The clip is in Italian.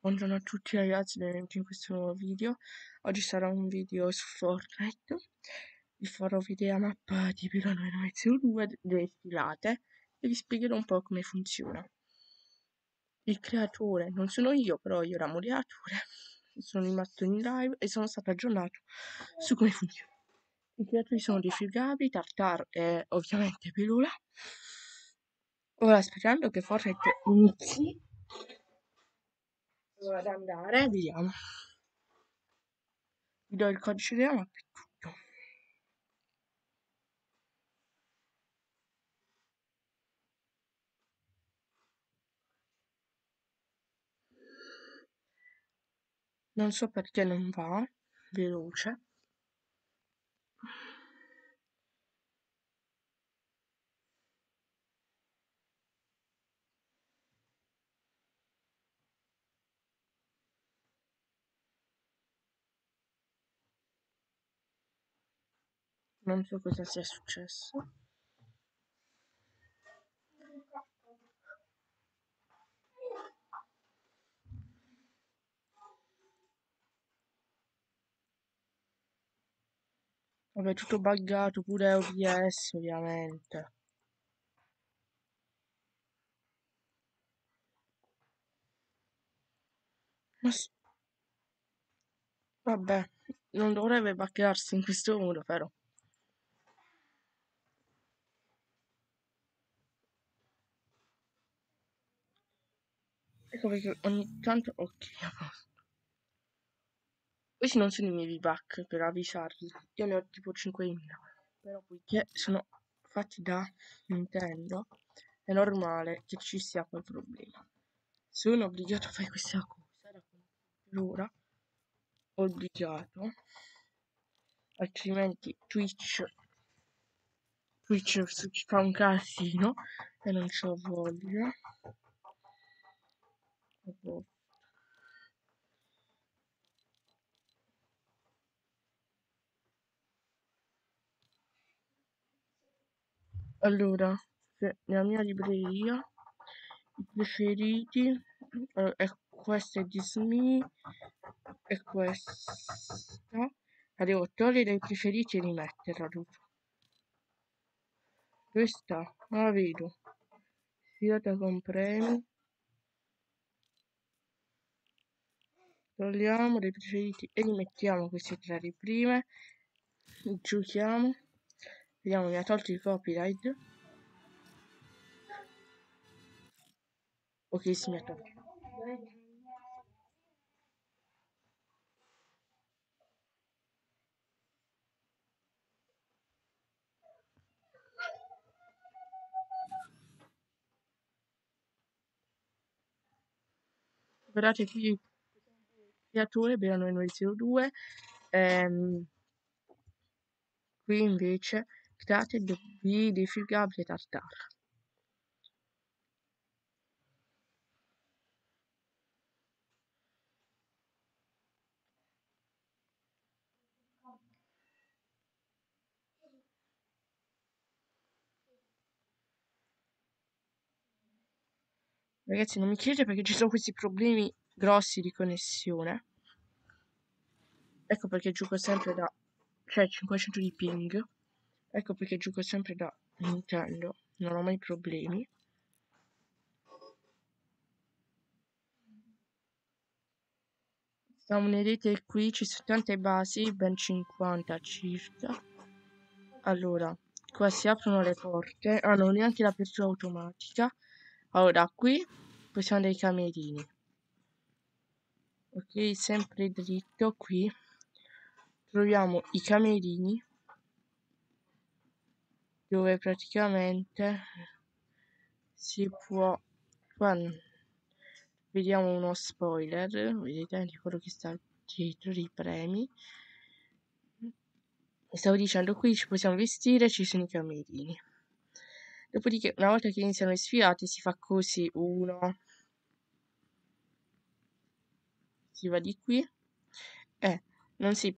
Buongiorno a tutti ragazzi, benvenuti in questo nuovo video. Oggi sarà un video su Fortnite. Vi farò vedere la mappa di Pirano 902 delle sfilate e vi spiegherò un po' come funziona. Il creatore non sono io, però io la moderatore. Sono rimasto in live e sono stato aggiornato su come funziona. I creatori sono Defigabri, Tartar e ovviamente Pilula. Ora aspettando che Fortnite inizi ad andare, vediamo. Vi do il codice della mappa e tutto. Non so perché non va veloce. Non so cosa sia successo. Vabbè, tutto buggato, pure OBS ovviamente. Vabbè, non dovrebbe buggarsi in questo modo però. Ecco perché ogni tanto... Ok, a posto. Questi non sono i miei V-Buck per avvisarvi. Io ne ho tipo 5.000. Però poiché sono fatti da Nintendo, è normale che ci sia quel problema. Sono obbligato a fare questa cosa da allora, obbligato, altrimenti Twitch ci fa un casino e non c'ho voglia. Allora, nella mia libreria i preferiti questa è Disney e questa la devo togliere dai preferiti e rimetterla dopo. Questa non la vedo, sfilata con premi, togliamo dai preferiti e rimettiamo queste tre di prime, giochiamo, vediamo, mi ha tolto il copyright. Ok, si mi ha tolto. Guardate qui il creatore Pirano 902. Qui invece create dei Defigabri e Tartar. Ragazzi, non mi chiedete perché ci sono questi problemi grossi di connessione. Ecco perché gioco sempre da... cioè 500 di ping. Ecco perché gioco sempre da Nintendo. Non ho mai problemi. Da vedete qui ci sono tante basi, ben 50 circa. Allora, qua si aprono le porte. Ah, non neanche l'apertura automatica. Allora, qui possiamo dei camerini. Ok, sempre dritto qui troviamo i camerini dove praticamente si può, qua vediamo uno spoiler, vedete di quello che sta dietro i premi. Stavo dicendo, qui ci possiamo vestire, ci sono i camerini. Dopodiché, una volta che iniziano le sfilate, si fa così, uno, si va di qui e non si